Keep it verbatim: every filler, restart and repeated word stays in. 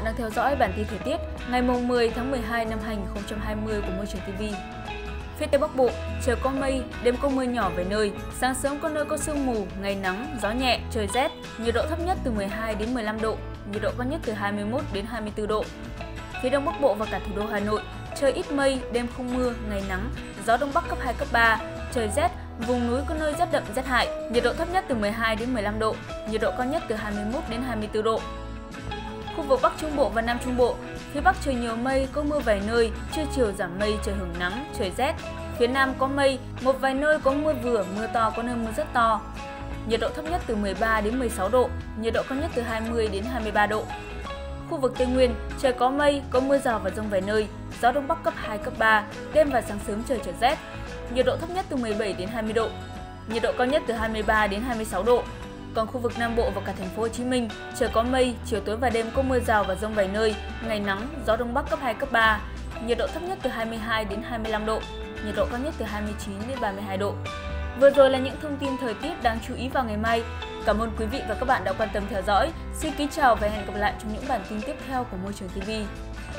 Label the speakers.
Speaker 1: bạn đang theo dõi bản tin thời tiết ngày mười tháng mười hai năm hai nghìn không trăm hai mươi của Môi trường ti vi. Phía Tây Bắc Bộ, trời có mây, đêm có mưa nhỏ vài nơi, sáng sớm có nơi có sương mù, ngày nắng, gió nhẹ, trời rét, nhiệt độ thấp nhất từ mười hai đến mười lăm độ, nhiệt độ cao nhất từ hai mươi mốt đến hai mươi tư độ. Phía Đông Bắc Bộ và cả thủ đô Hà Nội, trời ít mây, đêm không mưa, ngày nắng, gió Đông Bắc cấp hai, cấp ba, trời rét, vùng núi có nơi rét đậm rét hại, nhiệt độ thấp nhất từ mười hai đến mười lăm độ, nhiệt độ cao nhất từ hai mươi mốt đến hai mươi tư độ. Khu vực Bắc Trung Bộ và Nam Trung Bộ, phía Bắc trời nhiều mây, có mưa vài nơi, trưa chiều giảm mây, trời hưởng nắng, trời rét. Phía Nam có mây, một vài nơi có mưa vừa, mưa to, có nơi mưa rất to. Nhiệt độ thấp nhất từ mười ba đến mười sáu độ, nhiệt độ cao nhất từ hai mươi đến hai mươi ba độ. Khu vực Tây Nguyên, trời có mây, có mưa rào và dông vài nơi, gió Đông Bắc cấp hai, cấp ba, đêm và sáng sớm trời trở rét. Nhiệt độ thấp nhất từ mười bảy đến hai mươi độ, nhiệt độ cao nhất từ hai mươi ba đến hai mươi sáu độ. Còn khu vực Nam Bộ và cả thành phố Hồ Chí Minh, trời có mây, chiều tối và đêm có mưa rào và dông vài nơi, ngày nắng, gió Đông Bắc cấp hai, cấp ba, nhiệt độ thấp nhất từ hai mươi hai đến hai mươi lăm độ, nhiệt độ cao nhất từ hai mươi chín đến ba mươi hai độ. Vừa rồi là những thông tin thời tiết đáng chú ý vào ngày mai. Cảm ơn quý vị và các bạn đã quan tâm theo dõi. Xin kính chào và hẹn gặp lại trong những bản tin tiếp theo của Môi trường ti vi.